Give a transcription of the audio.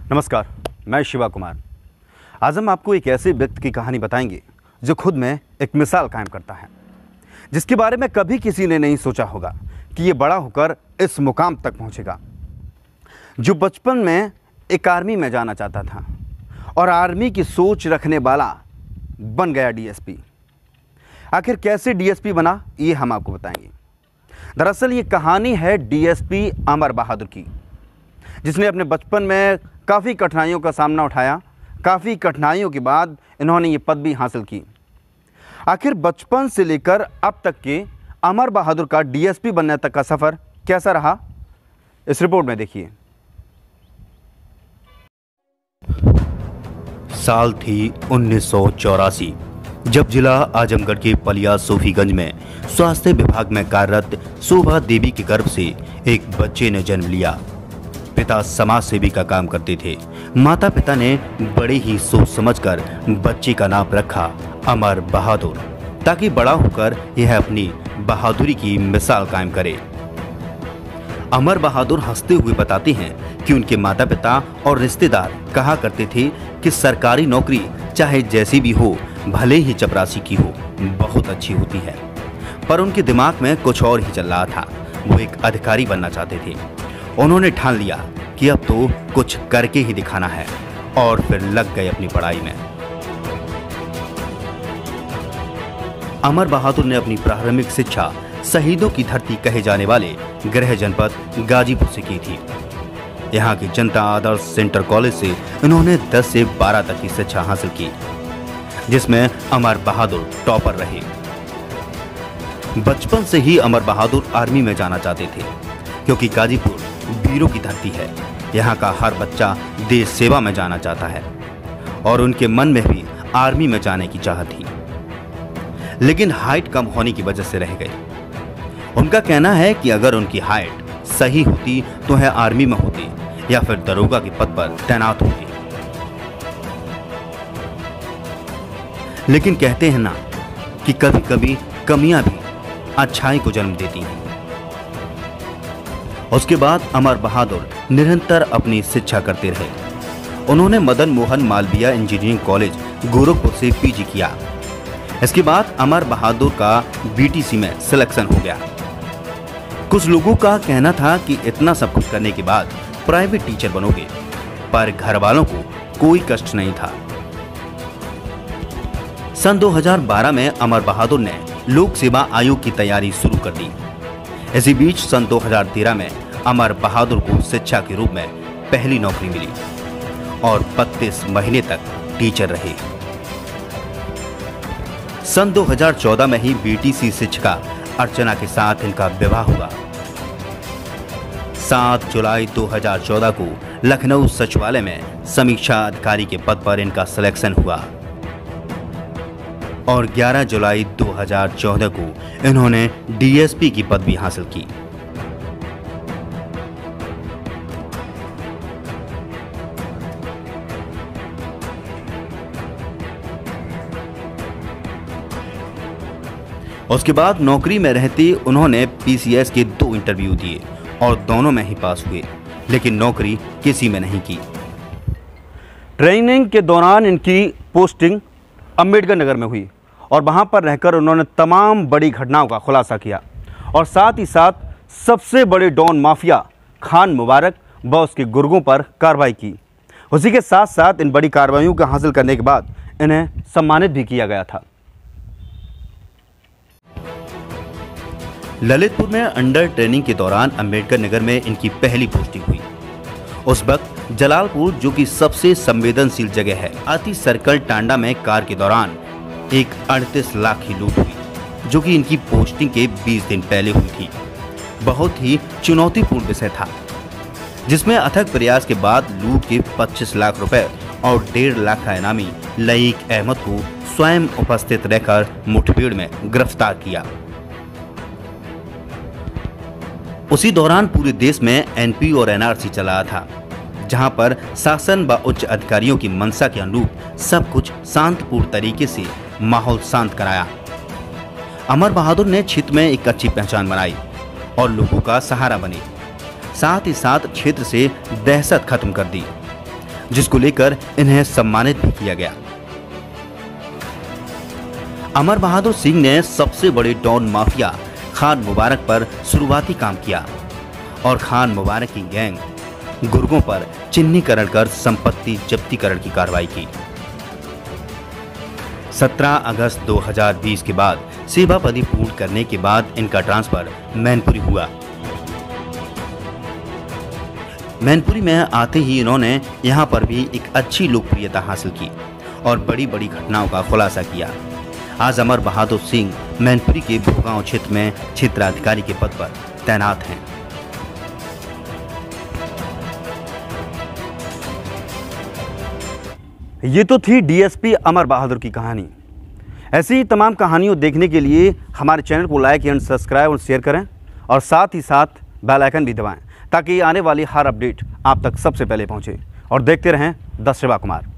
नमस्कार, मैं शिवा कुमार। आज हम आपको एक ऐसे व्यक्ति की कहानी बताएंगे जो खुद में एक मिसाल कायम करता है, जिसके बारे में कभी किसी ने नहीं सोचा होगा कि ये बड़ा होकर इस मुकाम तक पहुंचेगा। जो बचपन में एक आर्मी में जाना चाहता था और आर्मी की सोच रखने वाला बन गया डीएसपी। आखिर कैसे डीएसपी बना, ये हम आपको बताएंगे। दरअसल ये कहानी है डीएसपी अमर बहादुर की, जिसने अपने बचपन में काफ़ी कठिनाइयों का सामना उठाया। काफ़ी कठिनाइयों के बाद इन्होंने ये पदवी हासिल की। आखिर बचपन से लेकर अब तक के अमर बहादुर का डीएसपी बनने तक का सफ़र कैसा रहा, इस रिपोर्ट में देखिए। साल थी 1984, जब जिला आजमगढ़ के पलिया सूफीगंज में स्वास्थ्य विभाग में कार्यरत शोभा देवी के गर्भ से एक बच्चे ने जन्म लिया। पिता समाज सेवी का काम करते थे। माता पिता ने बड़े ही सोच समझकर बच्चे का नाम रखा अमर बहादुर, ताकि बड़ा होकर यह अपनी बहादुरी की मिसाल कायम करे। अमर बहादुर हंसते हुए बताते हैं कि उनके माता पिता और रिश्तेदार कहा करते थे कि सरकारी नौकरी चाहे जैसी भी हो, भले ही चपरासी की हो, बहुत अच्छी होती है। पर उनके दिमाग में कुछ और ही चल रहा था। वो एक अधिकारी बनना चाहते थे। उन्होंने ठान लिया कि अब तो कुछ करके ही दिखाना है, और फिर लग गए अपनी पढ़ाई में। अमर बहादुर ने अपनी प्रारंभिक शिक्षा शहीदों की धरती कहे जाने वाले गृह जनपद गाजीपुर से की थी। यहाँ की जनता आदर्श सेंटर कॉलेज से उन्होंने 10 से 12 तक की शिक्षा हासिल की, जिसमें अमर बहादुर टॉपर रहे। बचपन से ही अमर बहादुर आर्मी में जाना चाहते थे, क्योंकि गाजीपुर वीरों की धरती है। यहाँ का हर बच्चा देश सेवा में जाना चाहता है, और उनके मन में भी आर्मी में जाने की चाहत थी, लेकिन हाइट कम होने की वजह से रह गए। उनका कहना है कि अगर उनकी हाइट सही होती तो वह आर्मी में होते या फिर दरोगा के पद पर तैनात होते। लेकिन कहते हैं ना कि कभी कभी कमियां भी अच्छाई को जन्म देती हैं। उसके बाद अमर बहादुर निरंतर अपनी शिक्षा करते रहे। उन्होंने मदन मोहन मालवीय इंजीनियरिंग कॉलेज गोरखपुर से पीजी किया। इसके बाद अमर बहादुर का बीटीसी में सिलेक्शन हो गया। कुछ लोगों का कहना था कि इतना सब कुछ करने के बाद प्राइवेट टीचर बनोगे, पर घर वालों को कोई कष्ट नहीं था। सन 2012 में अमर बहादुर ने लोक सेवा आयोग की तैयारी शुरू कर दी। इसी बीच सन 2013 में अमर बहादुर को शिक्षा के रूप में पहली नौकरी मिली और 32 महीने तक टीचर रहे। सन 2014 में ही बीटीसी शिक्षिका अर्चना के साथ इनका विवाह हुआ। 7 जुलाई 2014 को लखनऊ सचिवालय में समीक्षा अधिकारी के पद पर इनका सिलेक्शन हुआ, और 11 जुलाई 2014 को इन्होंने डीएसपी की पदवी हासिल की। उसके बाद नौकरी में रहते उन्होंने पीसीएस के 2 इंटरव्यू दिए और दोनों में ही पास हुए, लेकिन नौकरी किसी में नहीं की। ट्रेनिंग के दौरान इनकी पोस्टिंग अम्बेडकर नगर में हुई और वहाँ पर रहकर उन्होंने तमाम बड़ी घटनाओं का खुलासा किया, और साथ ही साथ सबसे बड़े डॉन माफिया खान मुबारक व उसके गुर्गों पर कार्रवाई की। उसी के साथ साथ इन बड़ी कार्रवाइयों को हासिल करने के बाद इन्हें सम्मानित भी किया गया था। ललितपुर में अंडर ट्रेनिंग के दौरान अम्बेडकर नगर में इनकी पहली पोस्टिंग हुई। उस वक्त जलालपुर, जो कि सबसे संवेदनशील जगह है, आती सर्कल टांडा में कार के दौरान एक 38 लाख की लूट हुई, जो कि इनकी पोस्टिंग के 20 दिन पहले हुई थी। बहुत ही चुनौतीपूर्ण विषय था, जिसमें अथक प्रयास के बाद लूट के 25 लाख रुपए और 1.5 लाख का इनामी लईक अहमद को स्वयं उपस्थित रहकर मुठभेड़ में गिरफ्तार किया। उसी दौरान पूरे देश में एनपी और एनआरसी चला था, जहां पर शासन व उच्च अधिकारियों की मंशा के अनुरूप सब कुछ शांतिपूर्ण तरीके से माहौल शांत कराया। अमर बहादुर ने क्षेत्र में एक अच्छी पहचान बनाई और लोगों का सहारा बने। साथ ही साथ क्षेत्र से दहशत खत्म कर दी। जिसको लेकर इन्हें सम्मानित भी किया गया। अमर बहादुर सिंह ने सबसे बड़े डॉन माफिया खान मुबारक पर शुरुआती काम किया और खान मुबारक की गैंग गुर्गों पर चिन्हीकरण कर संपत्ति जब्तीकरण की कार्रवाई की। 17 अगस्त 2020 के बाद सेवा पदी पूर्ण करने के बाद इनका ट्रांसफर मैनपुरी हुआ। मैनपुरी में आते ही इन्होंने यहां पर भी एक अच्छी लोकप्रियता हासिल की और बड़ी बड़ी घटनाओं का खुलासा किया। आज अमर बहादुर सिंह मैनपुरी के भोगांव क्षेत्र में क्षेत्राधिकारी के पद पर तैनात हैं। ये तो थी डीएसपी अमर बहादुर की कहानी। ऐसी ही तमाम कहानियों देखने के लिए हमारे चैनल को लाइक एंड सब्सक्राइब और शेयर करें और साथ ही साथ बेल आइकन भी दबाएं ताकि आने वाली हर अपडेट आप तक सबसे पहले पहुंचे। और देखते रहें द सेवा कुमार।